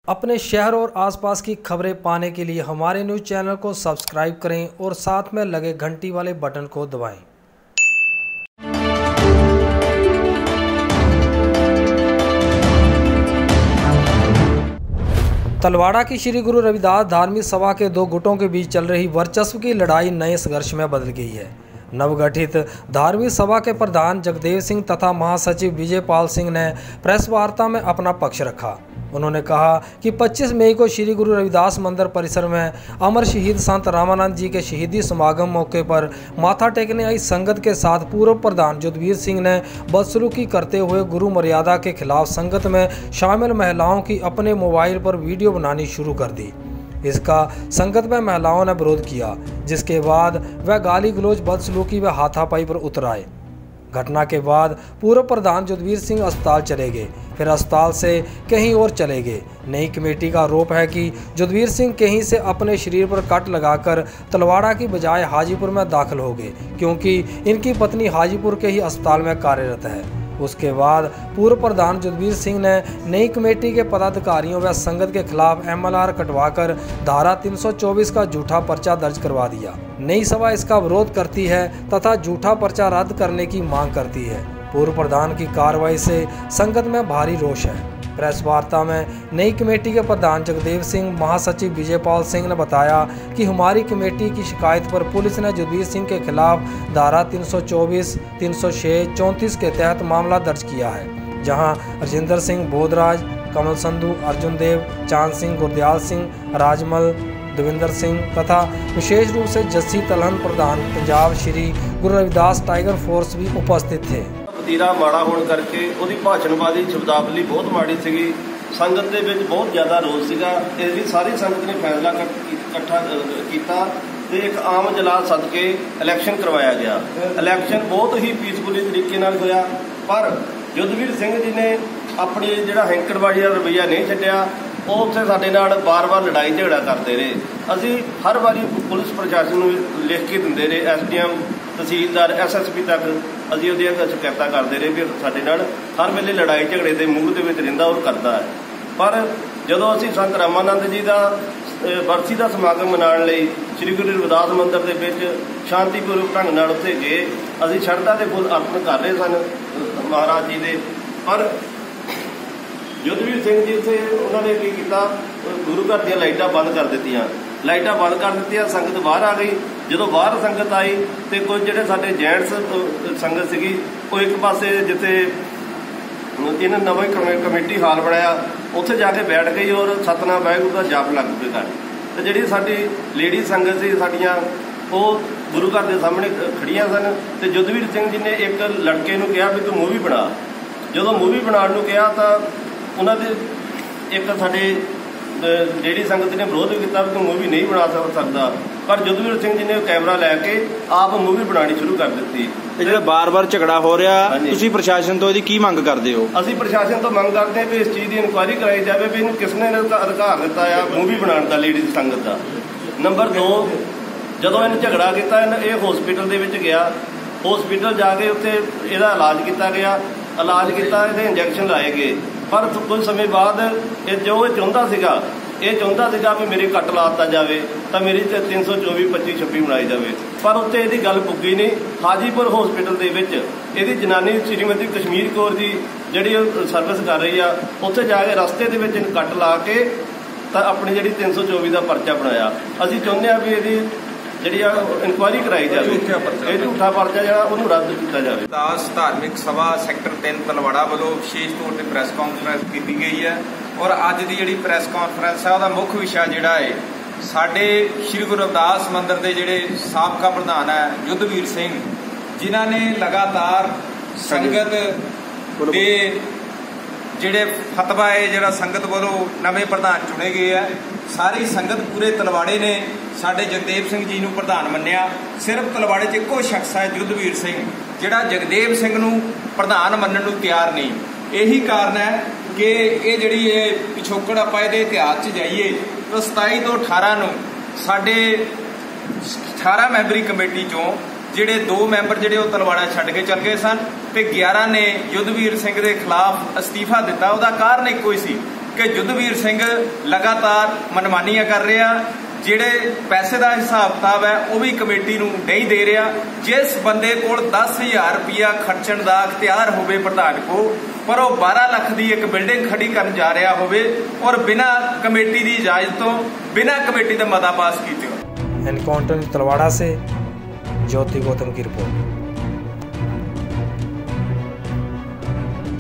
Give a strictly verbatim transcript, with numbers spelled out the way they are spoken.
अपने शहर और आसपास की खबरें पाने के लिए हमारे न्यूज़ चैनल को सब्सक्राइब करें और साथ में लगे घंटी वाले बटन को दबाएं। तलवाड़ा की श्री गुरु रविदास धार्मिक सभा के दो गुटों के बीच चल रही वर्चस्व की लड़ाई नए संघर्ष में बदल गई है। नवगठित धार्मिक सभा के प्रधान जगदेव सिंह तथा महासचिव विजयपाल सिंह ने प्रेस वार्ता में अपना पक्ष रखा। उन्होंने कहा कि पच्चीस मई को श्री गुरु रविदास मंदिर परिसर में अमर शहीद संत रामानंद जी के शहीदी समागम मौके पर माथा टेकने आई संगत के साथ पूर्व प्रधान जुद्धवीर सिंह ने बदसलूकी करते हुए गुरु मर्यादा के खिलाफ संगत में शामिल महिलाओं की अपने मोबाइल पर वीडियो बनानी शुरू कर दी। इसका संगत में महिलाओं ने विरोध किया, जिसके बाद वह गाली गलौज बदसलूकी व हाथापाई पर उतर आए। घटना के बाद पूर्व प्रधान जुद्धवीर सिंह अस्पताल चले गए, फिर अस्पताल से कहीं और चले गए। नई कमेटी का आरोप है कि जुद्धवीर सिंह कहीं से अपने शरीर पर कट लगाकर तलवाड़ा की बजाय हाजीपुर में दाखिल हो गए, क्योंकि इनकी पत्नी हाजीपुर के ही अस्पताल में कार्यरत है। उसके बाद पूर्व प्रधान जुद्धवीर सिंह ने नई कमेटी के पदाधिकारियों व संगत के खिलाफ एम एल आर कटवाकर धारा तीन सौ चौबीस का झूठा पर्चा दर्ज करवा दिया। नई सभा इसका विरोध करती है तथा झूठा पर्चा रद्द करने की मांग करती है। पूर्व प्रधान की कार्रवाई से संगत में भारी रोष है। प्रेस वार्ता में नई कमेटी के प्रधान जगदेव सिंह, महासचिव विजयपाल सिंह ने बताया कि हमारी कमेटी की शिकायत पर पुलिस ने जुद्धवीर सिंह के खिलाफ धारा तीन सौ चौबीस, तीन सौ छह, चौंतीस के तहत मामला दर्ज किया है, जहां राजेंद्र सिंह बोधराज, कमल संधू, अर्जुन देव, चांद सिंह, गुरदयाल सिंह, राजमल, देविंदर सिंह तथा विशेष रूप से जस्सी तलहन प्रधान पंजाब श्री गुरु रविदास टाइगर फोर्स भी उपस्थित थे। तीरा माड़ा होने करके ਉਹਦੀ ਭਾਸ਼ਣਬਾਜ਼ੀ ਸ਼ਬਦਾਵਲੀ ਬਹੁਤ ਮਾੜੀ ਸੀਗੀ। ਸੰਗਤ ਦੇ ਵਿੱਚ ਬਹੁਤ ਜ਼ਿਆਦਾ ਰੋਸ ਸੀਗਾ। ਇਸ ਲਈ ਸਾਰੀ ਸੰਗਤ ਨੇ ਫੈਸਲਾ ਇਕੱਠਾ ਕੀਤਾ ਤੇ ਇੱਕ ਆਮ ਇਜਲਾਸ ਸੱਦ ਕੇ ਇਲੈਕਸ਼ਨ ਕਰਵਾਇਆ ਗਿਆ। ਇਲੈਕਸ਼ਨ ਬਹੁਤ ਹੀ ਪੀਸਫੁਲੀ ਤਰੀਕੇ ਨਾਲ ਹੋਇਆ, ਪਰ ਜੁੱਧਵੀਰ ਸਿੰਘ ਜੀ ਨੇ ਆਪਣੀ ਜਿਹੜਾ ਹੈਂਕੜਬਾਜ਼ੀ ਦਾ ਰਵੱਈਆ ਨਹੀਂ ਛੱਡਿਆ। ਉਹ ਉੱਥੇ ਸਾਡੇ ਨਾਲ ਬਾਰ-ਬਾਰ ਲੜਾਈ ਝਗੜਾ ਕਰਦੇ ਰਹੇ। ਅਸੀਂ ਹਰ ਵਾਰੀ ਪੁਲਿਸ ਪ੍ਰਸ਼ਾਸਨ ਨੂੰ ਲਿਖ ਕੇ ਦਿੰਦੇ ਰਹੇ, S D M, tehsildar, S S P ਤੱਕ ਅਸੀਂ ਉਹਦੀਆਂ ਸ਼ਿਕਾਇਤਾਂ ਕਰਦੇ ਰਹੇ ਵੀ ਸਾਡੇ ਨਾਲ ਹਰ ਵੇਲੇ ਲੜਾਈ ਝਗੜੇ ਦੇ ਮੂਡ ਦੇ ਵਿੱਚ ਰਹਿੰਦਾ ਔਰ ਕਰਦਾ ਹੈ। ਪਰ ਜਦੋਂ ਅਸੀਂ ਸੰਤ ਰਾਮਾਨੰਦ ਜੀ ਦਾ ਬਰਸੀ ਦਾ ਸਮਾਗਮ ਮਨਾਉਣ ਲਈ ਸ੍ਰੀ ਗੁਰੂ ਰਵਿਦਾਸ ਮੰਦਿਰ ਦੇ ਵਿੱਚ ਸ਼ਾਂਤੀਪੂਰਵਕ ਢੰਗ ਨਾਲ ਉੱਥੇ ਗਏ, ਅਸੀਂ ਸ਼ਰਧਾ ਦੇ ਫੁੱਲ ਅਰਪਣ ਕਰ ਰਹੇ ਸਨ ਮਹਾਰਾਜ ਜੀ ਦੇ। ਪਰ ਜੁੱਧਵੀਰ ਸਿੰਘ ਜੀ ਉੱਥੇ ਉਹਨਾਂ ਨੇ ਕੀ ਕੀਤਾ, ਗੁਰੂ ਘਰ ਦੀਆਂ ਲਾਈਟਾਂ ਬੰਦ ਕਰ ਦਿੱਤੀਆਂ। ਲਾਈਟਾਂ ਬੰਦ ਕਰ ਦਿੱਤੀਆਂ, ਸੰਗਤ ਬਾਹਰ ਆ ਗਈ। ਜਦੋਂ ਬਾਹਰ ਸੰਗਤ ਆਈ ਤੇ ਕੁਝ ਜਿਹੜੇ ਸਾਡੇ ਜੈਂਟਸ ਸੰਗਤ ਸੀਗੀ, ਉਹ ਇੱਕ ਪਾਸੇ ਜਿੱਥੇ ਇਹਨਾਂ ਨਵਾਂ ਕਮੇਟੀ ਹਾਲ ਬਣਾਇਆ ਉੱਥੇ ਜਾ ਕੇ ਬੈਠ ਗਈ ਔਰ ਸਤਨਾਮ ਵਾਹਿਗੁਰੂ ਦਾ ਜਾਪ ਲੱਗ ਪਈ ਕਰਨ। ਤੇ ਜਿਹੜੀ ਸਾਡੀ ਲੇਡੀ ਸੰਗਤ ਸੀ ਸਾਡੀਆਂ, ਉਹ ਗੁਰੂ ਘਰ ਦੇ ਸਾਹਮਣੇ ਖੜੀਆਂ ਸਨ ਤੇ ਜੁੱਧਵੀਰ ਸਿੰਘ ਜੀ ਨੇ ਇੱਕ ਲੜਕੇ ਨੂੰ ਕਿਹਾ ਵੀ ਤੂੰ ਮੂਵੀ ਬਣਾ। ਜਦੋਂ ਮੂਵੀ ਬਣਾਉਣ ਨੂੰ ਕਿਹਾ ਤਾਂ ਉਹਨਾਂ ਦੇ ਇੱਕ ਸਾਡੇ ਜਿਹੜੀ ਸੰਗਤ ਨੇ ਵਿਰੋਧ ਕੀਤਾ ਵੀ ਤੂੰ ਮੂਵੀ ਨਹੀਂ ਬਣਾ ਸਕਦਾ, ਪਰ ਜੁੱਧਵੀਰ ਸਿੰਘ ਜੀ ਨੇ ਕੈਮਰਾ ਲੈ ਕੇ ਆਪ ਮੂਵੀ ਬਣਾਉਣੀ ਸ਼ੁਰੂ ਕਰ ਦਿੱਤੀ। ਤੇ ਜਿਹੜਾ ਬਾਰ-ਬਾਰ ਝਗੜਾ ਹੋ ਰਿਹਾ, ਤੁਸੀਂ ਪ੍ਰਸ਼ਾਸਨ ਤੋਂ ਇਹਦੀ ਕੀ ਮੰਗ ਕਰਦੇ ਹੋ? ਅਸੀਂ ਪ੍ਰਸ਼ਾਸਨ ਤੋਂ ਮੰਗ ਕਰਦੇ ਹਾਂ ਵੀ ਇਸ ਚੀਜ਼ ਦੀ ਇਨਕੁਆਇਰੀ ਕਰਾਈ ਜਾਵੇ ਵੀ ਇਹਨੂੰ ਕਿਸ ਨੇ ਅਧਿਕਾਰ ਦਿੱਤਾ ਆ ਮੂਵੀ ਬਣਾਉਣ ਦਾ ਲੇਡੀਜ਼ ਸੰਗਤ ਦਾ। ਨੰਬਰ ਦੋ, ਜਦੋਂ ਇਹਨੇ ਝਗੜਾ ਕੀਤਾ ਇਹ ਹਸਪੀਟਲ ਦੇ ਵਿੱਚ ਗਿਆ। ਹਸਪੀਟਲ ਜਾ ਕੇ ਉੱਥੇ ਇਹਦਾ ਇਲਾਜ ਕੀਤਾ ਗਿਆ। ਇਲਾਜ ਕੀਤਾ, ਇਹਦੇ ਇੰਜੈਕਸ਼ਨ ਲਾਏ ਗਏ, ਪਰ ਕੁਝ ਸਮੇਂ ਬਾਅਦ ਇਹ ਜੋ ਇਹ ਚਾਹੁੰਦਾ ਸੀਗਾ ਇਹ ਚਾਹੁੰਦਾ ਸੀਗਾ ਵੀ ਮੇਰੀ ਕੱਟ ਲਾ ਦਿੱਤਾ ਜਾਵੇ ਤਾਂ ਮੇਰੀ ਤੇ ਤਿੰਨ ਸੌ ਚੌਵੀ, ਪੱਚੀ, ਛੱਬੀ ਬਣਾਈ ਜਾਵੇ, ਪਰ ਉੱਥੇ ਇਹਦੀ ਗੱਲ ਪੁੱਗੀ ਨਹੀਂ। ਹਾਜੀਪੁਰ ਹਸਪੀਟਲ ਦੇ ਵਿੱਚ ਇਹਦੀ ਜਨਾਨੀ ਸ਼੍ਰੀਮਤੀ ਕਸ਼ਮੀਰ ਕੌਰ ਜੀ ਜਿਹੜੀ ਸਰਵਿਸ ਕਰ ਰਹੀ ਆ, ਉੱਥੇ ਜਾ ਕੇ ਰਸਤੇ ਦੇ ਵਿੱਚ ਇਹਨੂੰ ਕੱਟ ਲਾ ਕੇ ਤਾਂ ਆਪਣੀ ਜਿਹੜੀ ਤਿੰਨ ਸੌ ਚੌਵੀ ਦਾ ਪਰਚਾ ਬਣਾਇਆ। ਅਸੀਂ ਚਾਹੁੰਦੇ ਹਾਂ ਵੀ ਇਹਦੀ ਜਿਹੜੀ ਆ ਇਨਕੁਆਇਰੀ ਕਰਾਈ ਜਾਵੇ, ਇਹ ਝੂਠਾ ਪਰਚਾ ਜਿਹੜਾ ਉਹਨੂੰ ਰੱਦ ਕੀਤਾ ਜਾਵੇ। ਦਾਸ ਧਾਰਮਿਕ ਸਭਾ ਸੈਕਟਰ ਤਿੰਨ ਤਲਵਾੜਾ ਵੱਲੋਂ ਵਿਸ਼ੇਸ਼ ਤੌਰ ਤੇ ਪ੍ਰੈਸ ਕਾਨਫਰੰਸ ਕੀਤੀ ਗਈ ਹੈ ਔਰ ਅੱਜ ਦੀ ਜਿਹੜੀ ਪ੍ਰੈਸ ਕਾਨਫਰੰਸ ਹੈ ਉਹਦਾ ਮੁੱਖ ਵਿਸ਼ਾ ਜਿਹੜਾ ਹੈ ਸਾਡੇ ਸ਼੍ਰੀ ਗੁਰੂ ਰਵਿਦਾਸ ਮੰਦਿਰ ਦੇ ਜਿਹੜੇ ਸਾਬਕਾ ਪ੍ਰਧਾਨ ਹੈ ਜੁੱਧਵੀਰ ਸਿੰਘ, ਜਿਨ੍ਹਾਂ ਨੇ ਲਗਾਤਾਰ ਸੰਗਤ ਦੇ ਜਿਹੜੇ ਫਤਵਾ ਹੈ ਜਿਹੜਾ ਸੰਗਤ ਵੱਲੋਂ ਨਵੇਂ ਪ੍ਰਧਾਨ ਚੁਣੇ ਗਏ ਹੈ, ਸਾਰੀ ਸੰਗਤ ਪੂਰੇ ਤਲਵਾੜੇ ਨੇ ਸਾਡੇ ਜਗਦੇਵ ਸਿੰਘ ਜੀ ਨੂੰ ਪ੍ਰਧਾਨ ਮੰਨਿਆ। ਸਿਰਫ ਤਲਵਾੜੇ 'ਚ ਇੱਕੋ ਸ਼ਖਸ ਹੈ ਜੁੱਧਵੀਰ ਸਿੰਘ, ਜਿਹੜਾ ਜਗਦੇਵ ਸਿੰਘ ਨੂੰ ਪ੍ਰਧਾਨ ਮੰਨਣ ਨੂੰ ਤਿਆਰ ਨਹੀਂ। ਇਹੀ ਕਾਰਨ ਹੈ ਕਿ ਇਹ ਜਿਹੜੀ ਇਹ ਪਿਛੋਕੜ ਆਪਾਂ ਇਹਦੇ ਇਤਿਹਾਸ 'ਚ ਜਾਈਏ ਤਾਂ ਸਤਾਈ ਤੋਂ ਅਠਾਰਾਂ ਨੂੰ ਸਾਡੇ ਅਠਾਰਾਂ ਮੈਂਬਰੀ ਕਮੇਟੀ 'ਚੋਂ ਜਿਹੜੇ ਦੋ ਮੈਂਬਰ ਜਿਹੜੇ ਉਹ ਤਲਵਾੜਾ ਛੱਡ ਕੇ ਚੱਲ ਗਏ ਸਨ ਤੇ ਗਿਆਰਾਂ ਨੇ ਜੁੱਧਵੀਰ ਸਿੰਘ ਦੇ ਖਿਲਾਫ ਅਸਤੀਫਾ ਦਿੱਤਾ। ਉਹਦਾ ਕਾਰਨ ਇੱਕੋ ਹੀ ਸੀ ਕਿ ਕਿ ਜੁੱਧਵੀਰ ਸਿੰਘ ਲਗਾਤਾਰ ਮਨਮਾਨੀਆਂ ਕਰ ਰਿਹਾ, ਜਿਹੜੇ ਪੈਸੇ ਦਾ ਹਿਸਾਬ ਕਿਤਾਬ ਹੈ ਉਹ ਵੀ ਕਮੇਟੀ ਨੂੰ ਨਹੀਂ ਦੇ ਰਿਹਾ। ਜਿਸ ਬੰਦੇ ਕੋਲ ਦਸ ਹਜ਼ਾਰ ਰੁਪਇਆ ਖਰਚਣ ਦਾ ਅਖਤਿਆਰ ਹੋਵੇ ਪ੍ਰਧਾਨ ਕੋ, ਪਰ ਉਹ ਬਾਰਾਂ ਲੱਖ ਦੀ ਇੱਕ ਬਿਲਡਿੰਗ ਖੜੀ ਕਰਨ ਜਾ ਰਿਹਾ ਹੋਵੇ ਔਰ ਬਿਨਾਂ ਕਮੇਟੀ ਦੀ ਇਜਾਜ਼ਤ ਤੋਂ, ਬਿਨਾਂ कमेटी का मता पास किए। एनकाउंटर तलवाड़ा से ज्योति गौतम की रिपोर्ट।